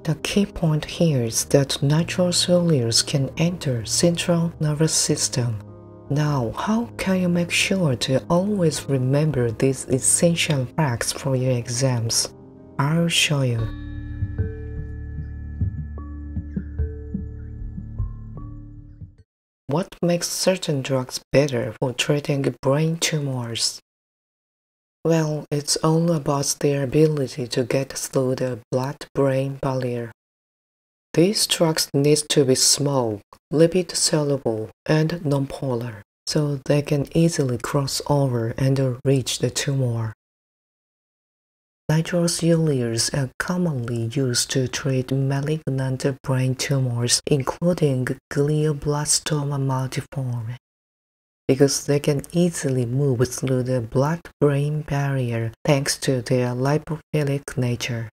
The key point here is that nitrosoureas can enter central nervous system. Now, how can you make sure to always remember these essential facts for your exams? I'll show you. What makes certain drugs better for treating brain tumors? Well, it's all about their ability to get through the blood-brain barrier. These drugs need to be small, lipid-soluble, and nonpolar, so they can easily cross over and reach the tumor. Nitrosoureas are commonly used to treat malignant brain tumors, including glioblastoma multiforme, because they can easily move through the blood-brain barrier thanks to their lipophilic nature.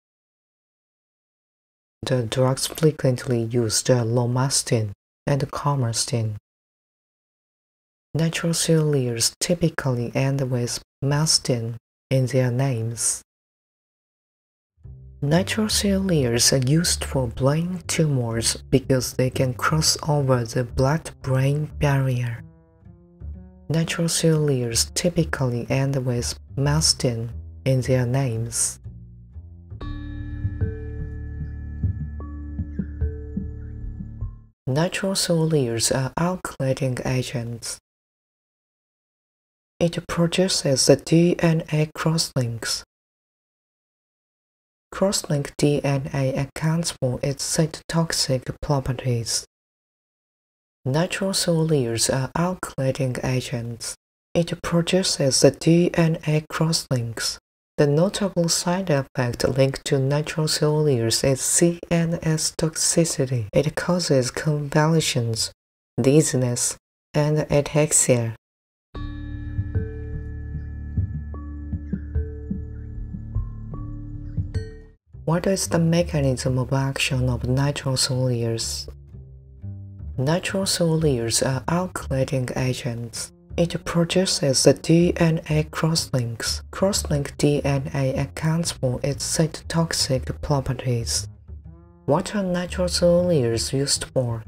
The drugs frequently used are Lomustine and Carmustine. Nitrosoureas typically end with mustine in their names. Nitrosoureas are used for brain tumors because they can cross over the blood-brain barrier. Nitrosoureas typically end with mustine in their names. Nitrosoureas are alkylating agents. It produces the DNA crosslinks. Cross-linked DNA accounts for its cytotoxic properties. Nitrosoureas are alkylating agents. It produces the DNA crosslinks. The notable side effect linked to nitrosoureas is CNS toxicity. It causes convulsions, dizziness, and ataxia. What is the mechanism of action of nitrosoureas? Nitrosoureas are alkylating agents. It produces the DNA crosslinks. Cross-linked DNA accounts for its cytotoxic properties. What are nitrosoureas used for?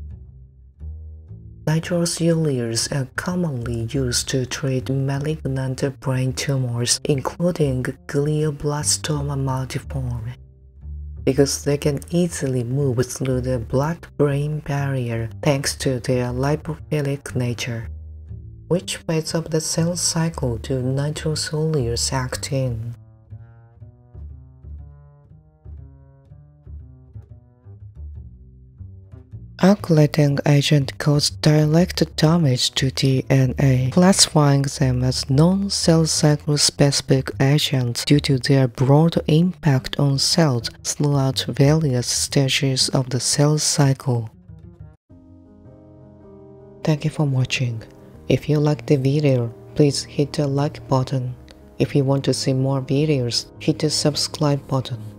Nitrosoureas are commonly used to treat malignant brain tumors, including glioblastoma multiforme, because they can easily move through the blood-brain barrier thanks to their lipophilic nature. Which phase of the cell cycle do nitrosoureas act in? Alkylating agents cause direct damage to DNA, classifying them as non-cell cycle specific agents due to their broad impact on cells throughout various stages of the cell cycle. Thank you for watching. If you liked the video, please hit the like button. If you want to see more videos, hit the subscribe button.